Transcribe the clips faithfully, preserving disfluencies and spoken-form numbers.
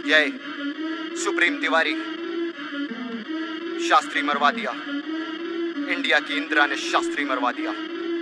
यह सुप्रीम तिवारी शास्त्री मरवा दिया, इंडिया की इंदिरा ने शास्त्री मरवा दिया।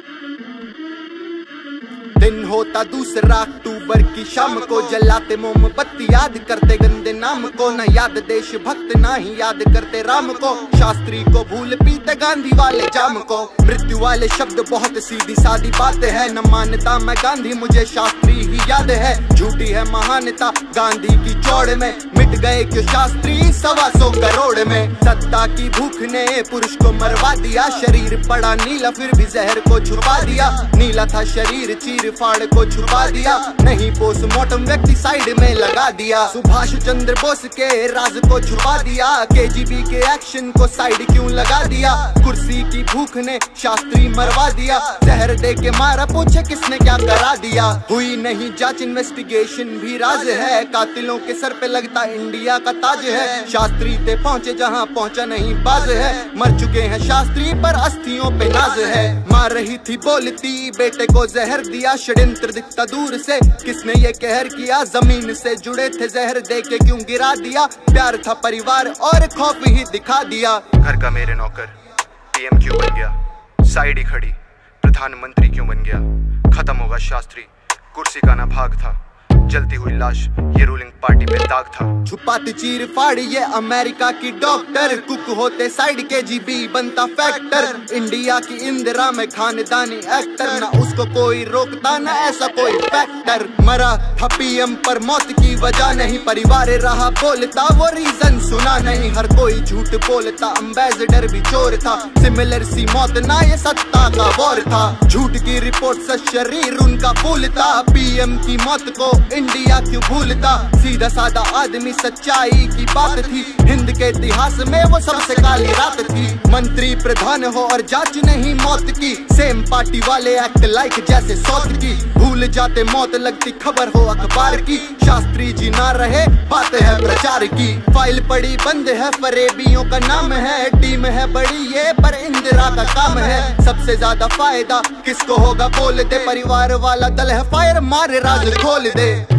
दिन होता दूसरा अक्टूबर की शाम को, जलाते मोमबत्ती याद करते गंदे नाम को। न याद देशभक्त ना ही याद करते राम को, शास्त्री को भूल पीते गांधी वाले जाम को। मृत्यु वाले शब्द बहुत सीधी सादी बात है, न मानता मैं गांधी मुझे शास्त्री ही याद है। झूठी है महानता गांधी की चौड़ में, मिट गए क्यों शास्त्री सवा सौ करोड़ में। सत्ता की भूख ने पुरुष को मरवा दिया, शरीर पड़ा नीला फिर भी जहर को छुपा दिया। नीला था शरीर चीर फाड़ को छुपा दिया, नहीं पोस्टमार्टम व्यक्ति साइड में लगा दिया। सुभाष चंद्र बोस के राज को छुपा दिया, केजीबी के एक्शन को साइड क्यों लगा दिया। कुर्सी की भूख ने शास्त्री मरवा दिया, जहर दे के मारा पूछे किसने क्या करा दिया। हुई नहीं जांच इन्वेस्टिगेशन भी राज है, कातिलों के सर पे लगता इंडिया का ताज है। शास्त्री ते पहुंचे जहां पहुंचा नहीं बाज है, मर चुके हैं शास्त्री पर अस्थियों पे नाज है। मार रही थी बोलती बेटे को जहर दिया, षड्यंत्र दिखता दूर से किसने ये कहर किया। जमीन से जुड़े थे जहर दे के क्यों गिरा दिया, प्यार था परिवार और खौफ ही दिखा दिया। घर का मेरे नौकर पीएम क्यों बन गया, साइड ही खड़ी प्रधानमंत्री क्यों बन गया। खत्म होगा शास्त्री, कुर्सी का ना भाग था, जलती हुई लाश ये रूलिंग पार्टी पे दाग था। छुपाती चीर फाड़ ये अमेरिका की डॉक्टर, कुक होते साइड के जीबी बनता फैक्टर। इंडिया की इंदिरा में खानदानी एक्टर, ना उसको कोई रोकता ना ऐसा कोई फैक्टर। मरा था पीएम पर मौत की वजह नहीं, परिवार रहा बोलता वो रीजन सुना नहीं। हर कोई झूठ बोलता अम्बेसडर भी चोर था, सिमिलर सी मौत ना ये सत्ता का वॉर था। झूठ की रिपोर्ट से शरीर उनका फूलता, पीएम की मौत को इंडिया क्यों भूलता। सीधा साधा आदमी सच्चाई की बात थी, हिंद के इतिहास में वो सबसे काली रात थी। मंत्री प्रधान हो और जांच नहीं मौत की, सेम पार्टी वाले एक्ट लाइक जैसे सौत की। भूल जाते मौत लगती खबर हो अखबार की, शास्त्री जी ना रहे बात है प्रचार की। फाइल पड़ी बंद है फरेबियों का नाम है, टीम है बड़ी ये पर इंदिरा का काम है। सबसे ज्यादा फायदा किसको होगा बोल दे, परिवार वाला दल है फायर मारे राज खोल दे।